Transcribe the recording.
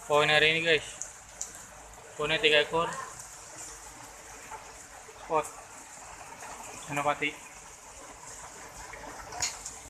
Poin hari ini guys, poinnya 3 ekor spot senopati.